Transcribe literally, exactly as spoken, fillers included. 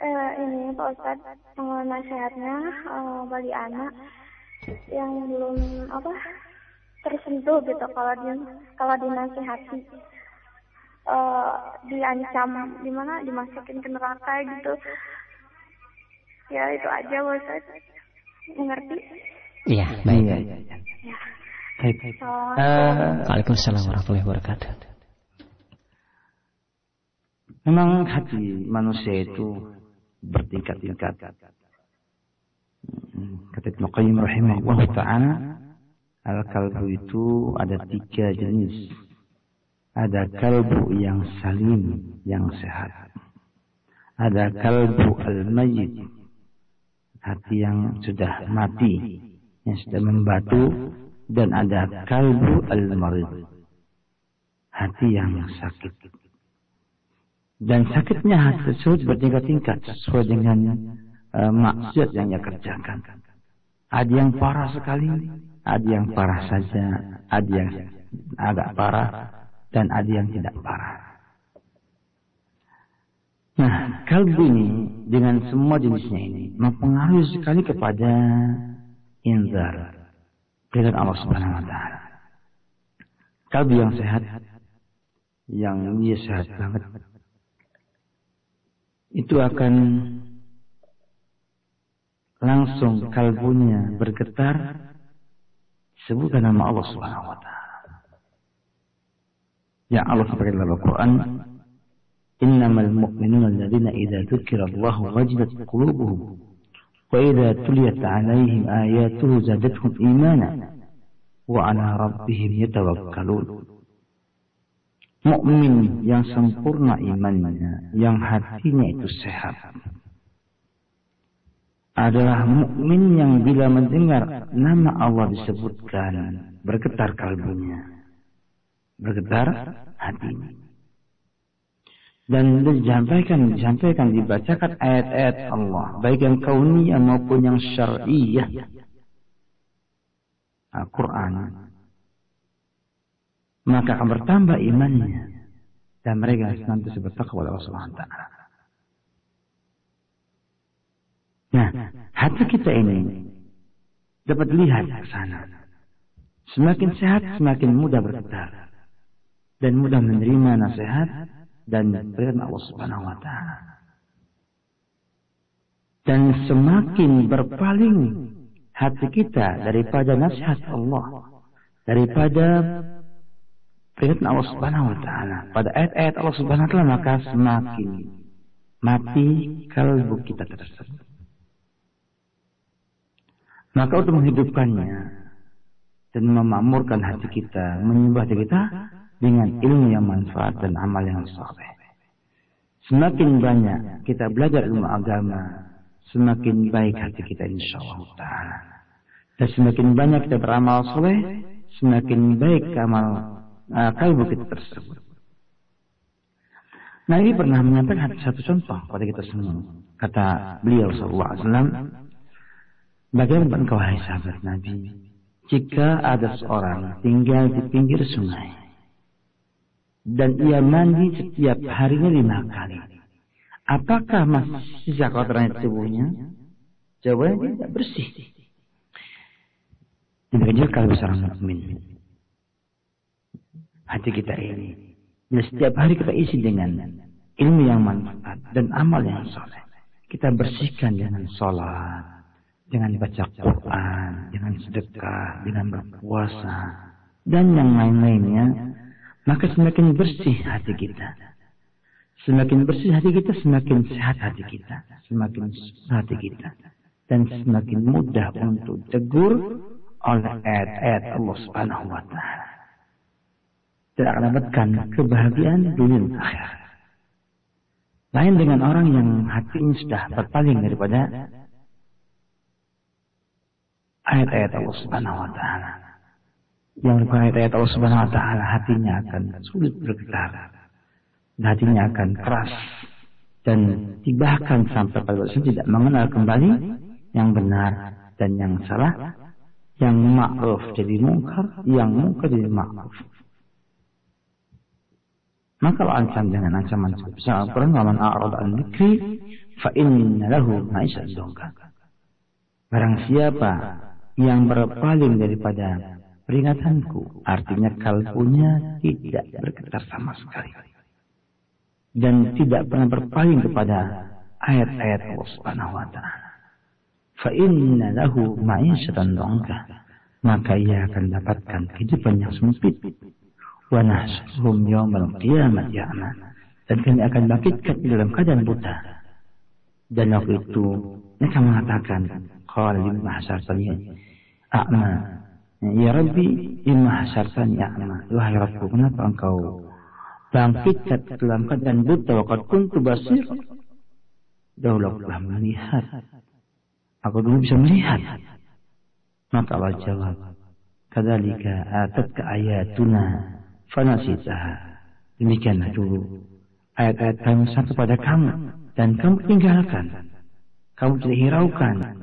Eh, ini Pak Ustadz, eh, nasihatnya eh, bagi anak yang belum apa tersentuh gitu kalau di kalau dinasihati eh, diancam gimana dimasukin ke neraka gitu. Ya itu aja Pak Ustadz. Mengerti? Iya, baik. Iya, iya, iya. Ya. Baik. Uh, Waalaikumsalam warahmatullahi wabarakatuh. Memang hati manusia itu bertingkat-tingkat. Kata Ibnu Qayyim rahimahullah ta'ala, al-kalbu itu ada tiga jenis. Ada kalbu yang salim, yang sehat. Ada kalbu al-mayyit, hati yang sudah mati, yang sudah membatu. Dan ada kalbu al-marid, hati yang sakit. Dan sakitnya hati tersebut bertingkat-tingkat sesuai dengan uh, maksiat yang ia kerjakan. Ada yang parah sekali, ada yang parah saja, ada yang agak parah, dan ada yang tidak parah. Nah, kalbu ini dengan semua jenisnya ini mempengaruhi sekali kepada inzar dengan Allah Subhanahu wa taala. Kalbu yang sehat, yang dia sehat banget, itu akan langsung kalbunya bergetar sebutkan nama Allah Subhanahu wa taala. Ya Allah sebagai dalam Al-Qur'an, innamal mu'minuna alladziina idza dzukirallahu wajilat qulubuhum wa idza tuliyat 'alaihim ayatuhu zadatuhum iimana wa 'ala rabbihim yatawakkalun. Mukmin yang sempurna imannya, yang hatinya itu sehat, adalah mukmin yang bila mendengar nama Allah disebutkan bergetar kalbunya, bergetar hatinya. Dan disampaikan, disampaikan, dibacakan ayat-ayat Allah, baik yang kauniyah maupun yang syar'iyah, Al-Quran, maka akan bertambah imannya dan mereka senantiasa bertakwa kepada Allah Subhanahu wa taala. Nah, hati kita ini dapat lihat ke sana. Semakin sehat, semakin mudah bergetar dan mudah menerima nasihat dan perintah Allah Subhanahu wa taala. Dan semakin berpaling hati kita daripada nasihat Allah, daripada perintah Allah Subhanahu wa taala, pada ayat-ayat Allah Subhanahu wa taala, maka semakin mati kalbu kita tersebut. Maka untuk menghidupkannya dan memakmurkan hati kita, menyembah hati kita dengan ilmu yang manfaat dan amal yang saleh. Semakin banyak kita belajar ilmu agama, semakin baik hati kita insyaallah taala. Dan semakin banyak kita beramal saleh, semakin baik amal uh, kalbu kita tersebut. Nabi pernah menyampaikan satu contoh pada kita semua. Kata beliau sallallahu alaihi wasallam, bagaimana engkau wahai sahabat Nabi, jika ada seorang tinggal di pinggir sungai dan ia mandi setiap harinya lima kali, apakah masih sisa kotoran di tubuhnya? Jawabannya tidak bersih. Demikian juga kalau seorang mukmin, hati kita ini, bila setiap hari kita isi dengan ilmu yang manfaat dan amal yang soleh, kita bersihkan dengan sholat, dengan baca Quran, dengan sedekah, dengan berpuasa, dan yang lain-lainnya, maka semakin bersih hati kita. Semakin bersih hati kita, semakin sehat hati kita, semakin sehat hati kita, dan semakin mudah untuk tegur oleh ayat-ayat Allah Subhanahu wa taala. Dan akan dapatkan kebahagiaan dunia dan akhirat. Lain dengan orang yang hatinya sudah berpaling daripada ayat-ayat Allah Subhanahu wa taala. Yang ayat-ayat Allah Subhanahu wa taala, hatinya akan sulit bergetar. Hatinya akan keras dan bahkan sampai pada waktu tidak mengenal kembali yang benar dan yang salah, yang ma'ruf jadi mungkar, yang mungkar jadi ma'ruf. Maka kalau ancam dengan ancaman sebesar Al-Quran, "Wa man a'rada an dzikri fa inna lahu ma'isyatan dongka. Barang siapa yang berpaling daripada peringatanku, artinya kalbunya tidak bergetar sama sekali dan tidak pernah berpaling kepada ayat-ayat Allah Subhanahu wa taala, fa inna lahu ma'isyatan dongka, maka ia akan dapatkan kehidupan yang sempit. Wa nahsyuruhum yaumal qiyamati a'ma, dan kami akan bangkitkan di dalam keadaan buta. Dan waktu itu mereka mengatakan, qala lima hasyartani a'ma, ya Rabbi lima hasyartani a'ma, wahai Rabbku, kenapa engkau bangkitkan dalam keadaan buta wa qad kuntu basir, dahulu aku telah melihat, aku dulu bisa melihat. Maka Allah jawab, kadzalika atatka ayatuna fanasitaha, demikianlah dulu ayat-ayat kami sampai pada kamu dan kamu tinggalkan, kamu tidak hiraukan,